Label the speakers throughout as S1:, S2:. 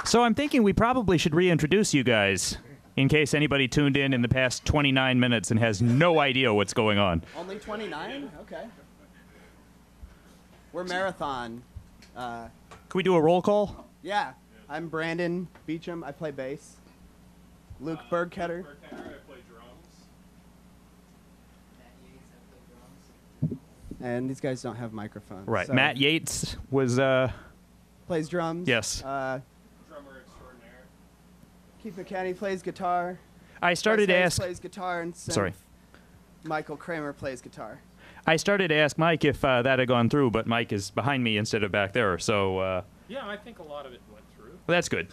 S1: So I'm thinking we probably should reintroduce you guys in case anybody tuned in the past 29 minutes and has no idea what's going on.
S2: Only 29? Okay. We're Marathon.
S1: Can we do a roll call?
S2: Yeah. I'm Brandon Beecham. I play bass. Luke Bergketter.
S3: I play drums.
S2: And these guys don't have microphones.
S1: Right.
S2: so-
S1: Matt Yates was,
S2: plays drums.
S1: yes.
S3: Drummer extraordinaire.
S2: Keith McCanny plays guitar.
S1: I started to
S2: Bryce Harris
S1: ask.
S2: plays guitar and synth.
S1: Sorry.
S2: Michael Kramer plays guitar.
S1: I started to ask Mike if that had gone through, but Mike is behind me instead of back there, so
S3: Yeah, I think a lot of it went through.
S1: well, that's good.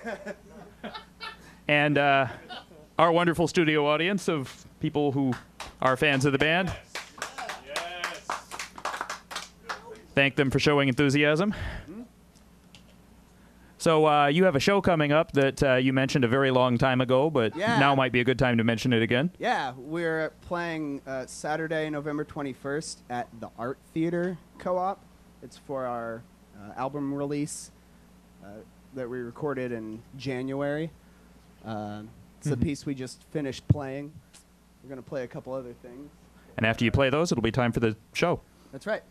S1: And our wonderful studio audience of people who are fans of the band.
S3: Yes.
S1: Thank them for showing enthusiasm. So you have a show coming up that you mentioned a very long time ago, but
S2: Yeah.
S1: now might be a good time to mention it again.
S2: Yeah, we're playing Saturday, November 21st at the Art Theater Co-op. It's for our album release that we recorded in January. It's the piece we just finished playing. We're going to play a couple other things.
S1: And after you play those, it'll be time for the show.
S2: That's right.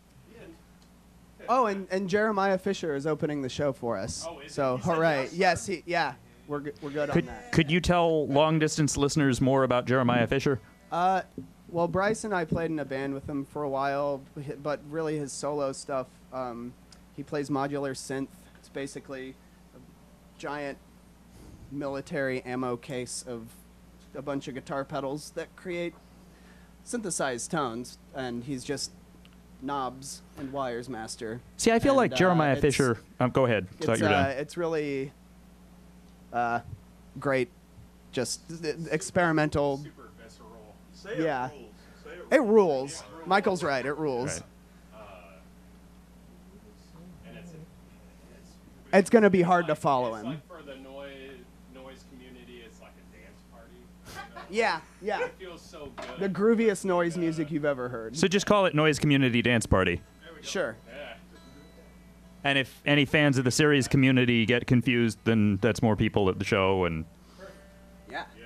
S2: Oh, and Jeremiah Fisher is opening the show for us.
S3: Oh, is he?
S2: So,
S3: He said
S2: hooray.
S3: yes?
S2: Yes, we're good on that.
S1: Could you tell long-distance listeners more about Jeremiah Fisher?
S2: Well, Bryce and I played in a band with him for a while, but really his solo stuff, he plays modular synth. It's basically a giant military ammo case of a bunch of guitar pedals that create synthesized tones, and he's just knobs and wires master.
S1: See, I feel like
S2: And,
S1: Jeremiah
S2: it's-
S1: Fisher. Go ahead. Thought you were done.
S2: It's really great, just experimental.
S3: Super visceral.
S4: Say
S2: Yeah.
S4: it rules. Say it
S2: It rules. Michael's right. It rules.
S1: Right.
S3: And
S2: It's going to be hard to follow
S3: it's
S2: him.
S3: like for the noise community, it's like a dance party. You know?
S2: Yeah.
S3: It feels so good.
S2: The grooviest noise music you've ever heard.
S1: So just call it Noise Community Dance Party.
S3: There we go.
S2: Sure.
S3: Yeah.
S1: And if any fans of the series community get confused, then that's more people at the show. And
S2: Yeah.
S3: Yes.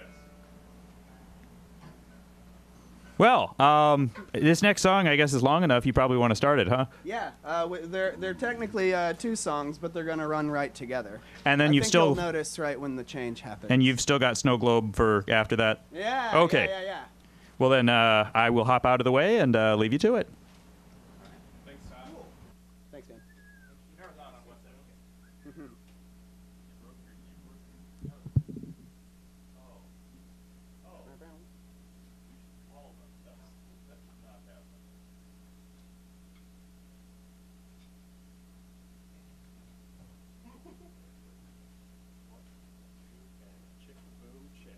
S1: well, this next song, I guess, is long enough. You probably want to start it, huh?
S2: Yeah. They're technically two songs, but they're going to run right together.
S1: And then
S2: I
S1: you've
S2: think
S1: still
S2: you'll notice right when the change happens.
S1: and you've still got Snow Globe for after that.
S2: Yeah.
S1: Okay.
S2: Yeah.
S1: Well, then I will hop out of the way and leave you to it.
S3: Thanks, Todd.
S2: Thanks, man.
S3: You never thought on what's that? Okay. All of them. That's not bad. Chicken boom chip.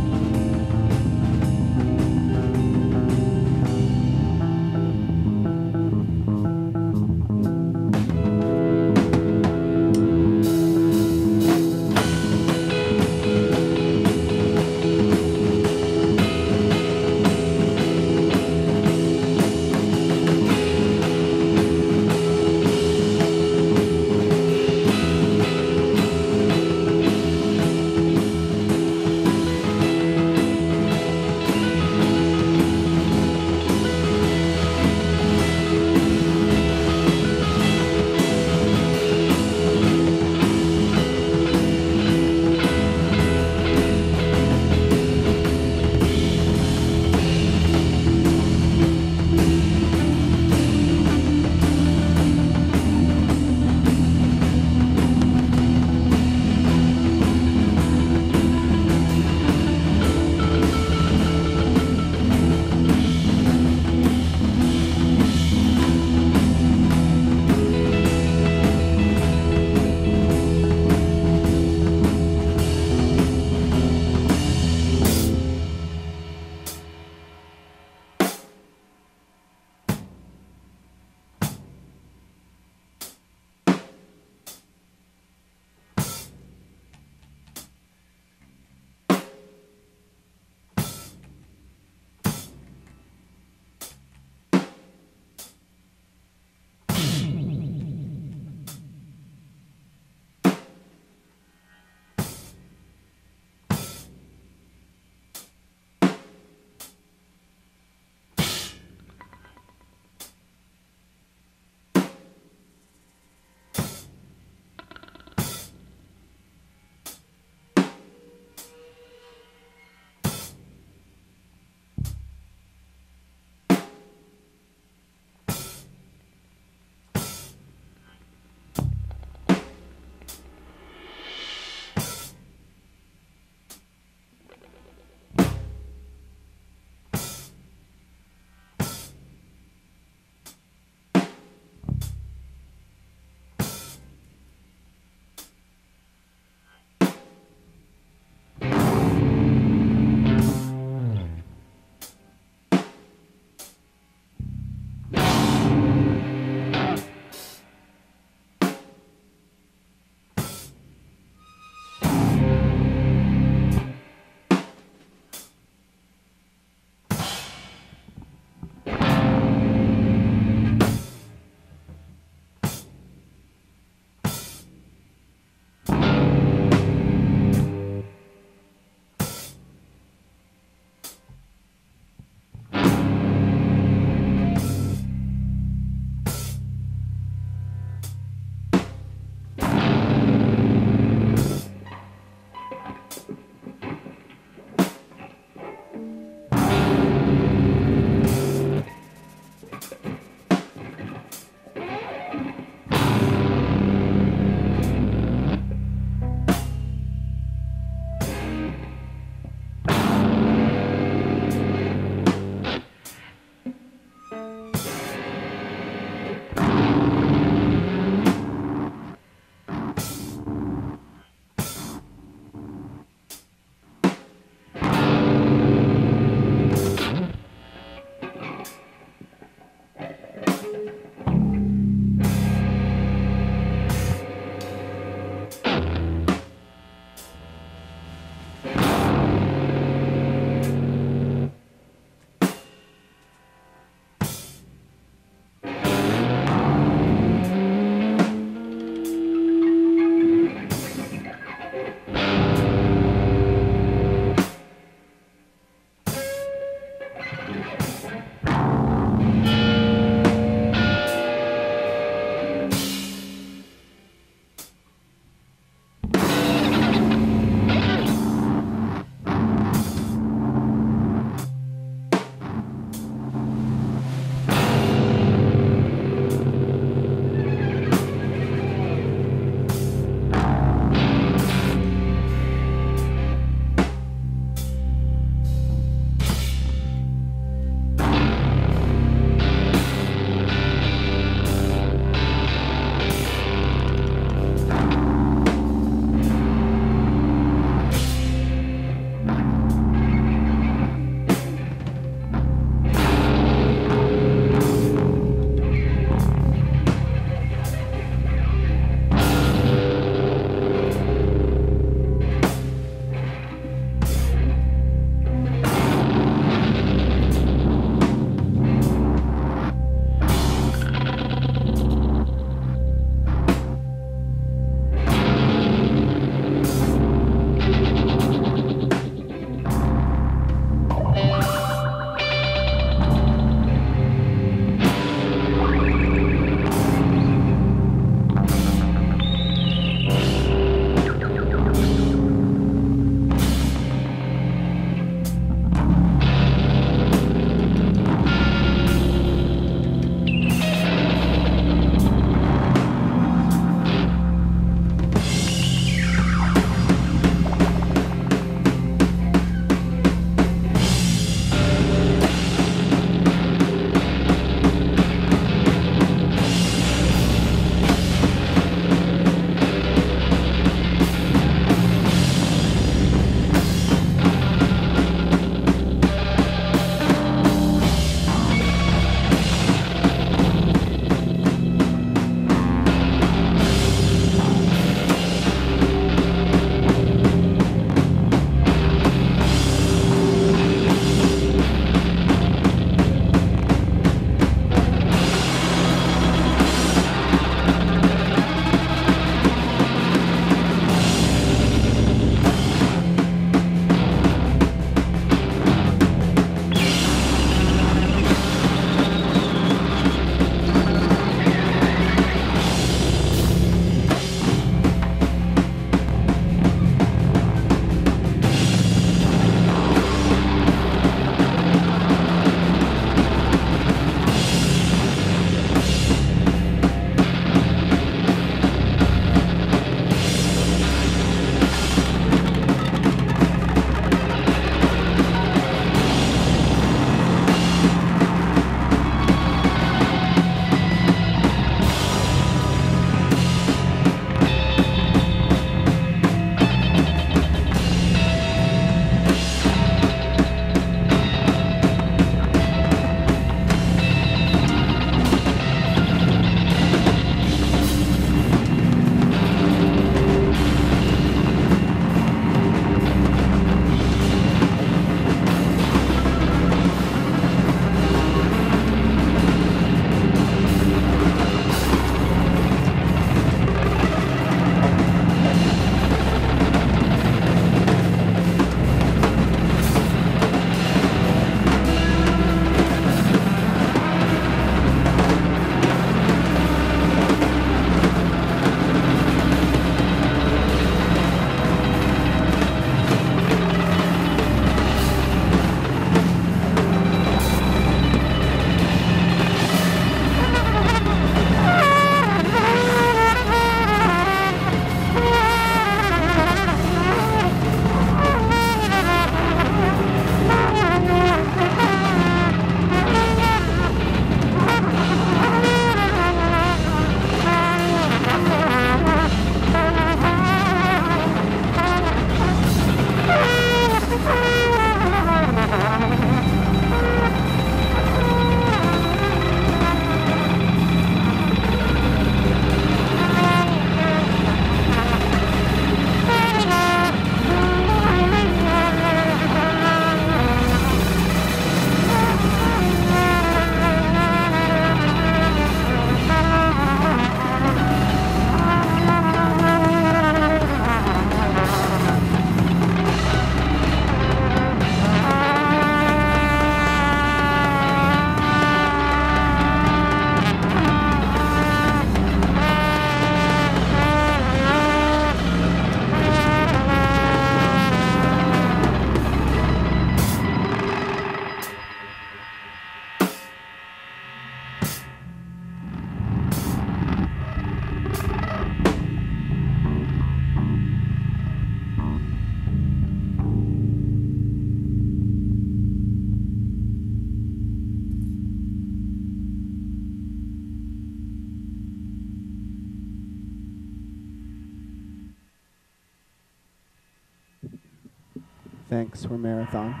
S2: Thanks. We're Marathon.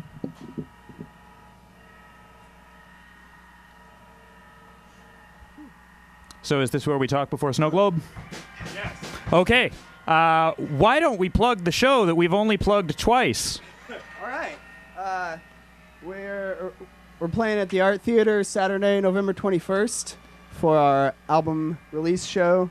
S1: So is this where we talk before Snow Globe?
S3: Yes.
S1: Okay. Why don't we plug the show that we've only plugged twice?
S2: All right. We're playing at the Art Theater Saturday, November 21st for our album release show.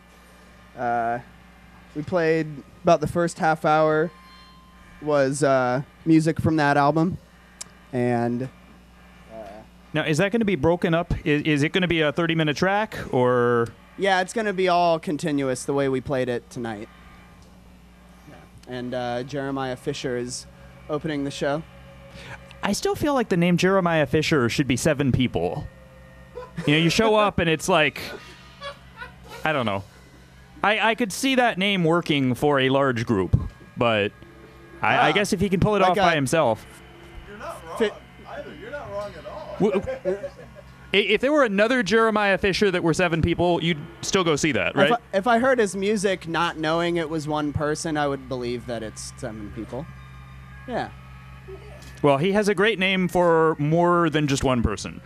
S2: We played about the first half hour was music from that album. And
S1: Now, is that going to be broken up? Is it going to be a 30-minute track, or?
S2: yeah, it's going to be all continuous the way we played it tonight. And Jeremiah Fisher is opening the show.
S1: I still feel like the name Jeremiah Fisher should be 7 people. You know, you show up and it's like, I don't know. I could see that name working for a large group, but I guess if he can pull it
S2: Like
S1: off by himself.
S4: You're not wrong.
S2: Fit-
S4: Either. You're not wrong at all.
S1: If there were another Jeremiah Fisher that were 7 people, you'd still go see that, right?
S2: If I heard his music not knowing it was one person, I would believe that it's 7 people. Yeah.
S1: Well, he has a great name for more than just one person.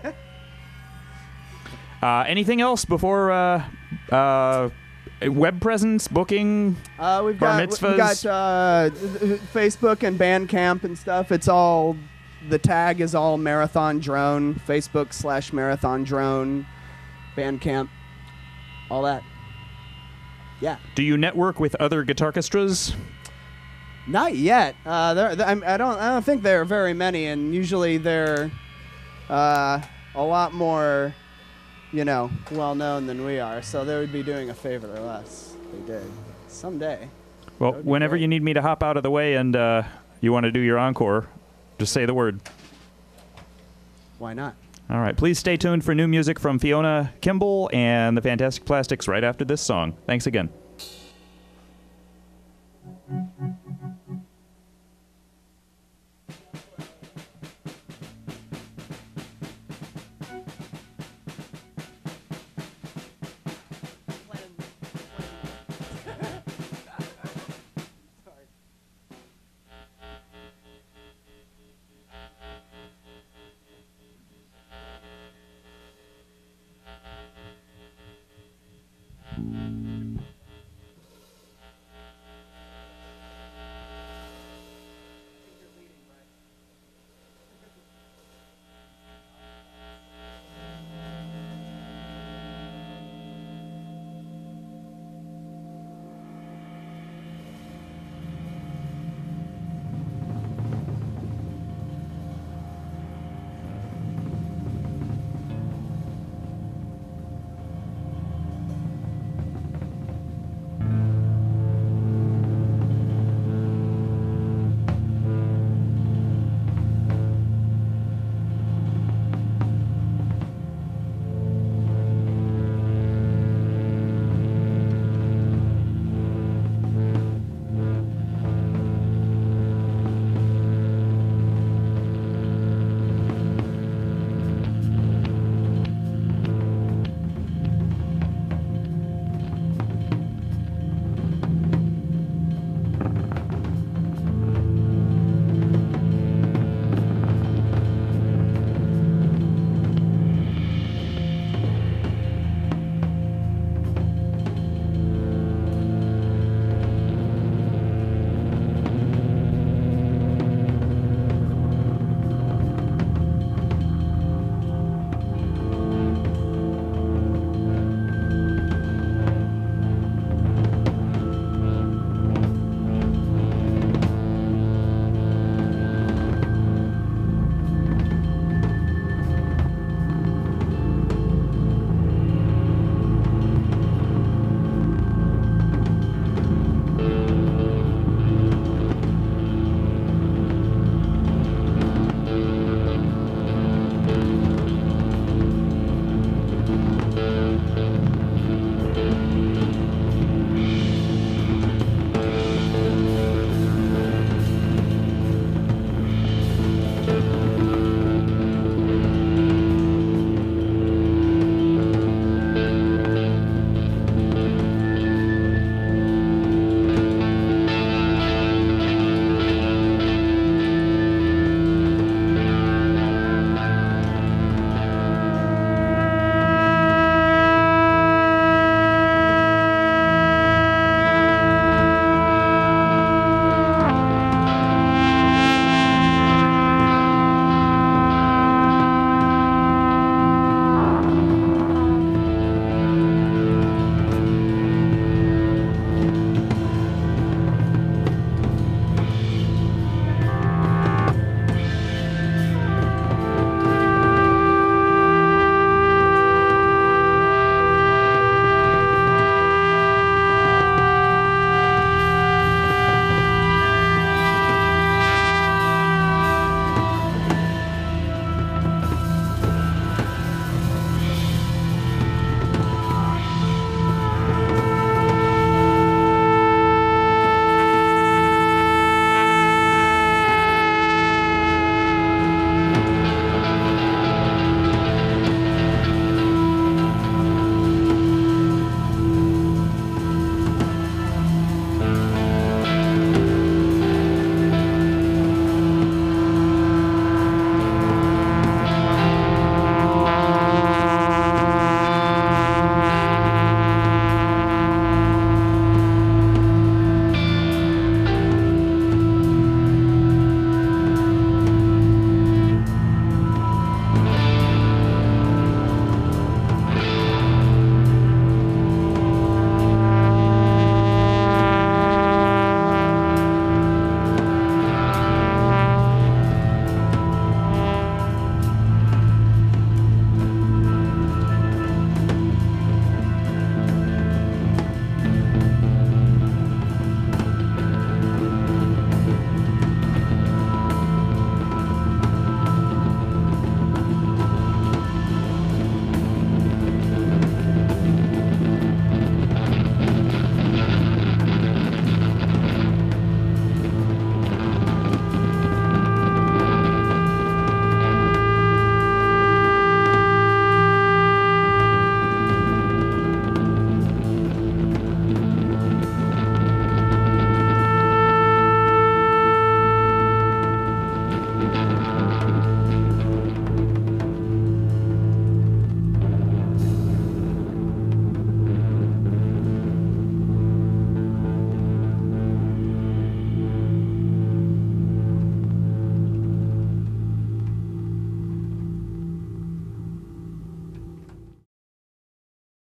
S1: Anything else before web presence, booking?
S2: We've
S1: Bar
S2: got
S1: mitzvahs?
S2: Facebook and Bandcamp and stuff. It's all, the tag is all Marathon Drone. Facebook / Marathon Drone, Bandcamp, all that. Yeah.
S1: Do you network with other guitarchestras?
S2: Not yet. I don't think there are very many, and usually they're a lot more, well known than we are. So they would be doing a favor to us. They did someday.
S1: Well,
S2: That would be
S1: whenever
S2: great.
S1: you need me to hop out of the way and you want to do your encore, just say the word.
S2: Why not?
S1: All right. Please stay tuned for new music from Fiona Kimball and the Fantastic Plastics right after this song. Thanks again.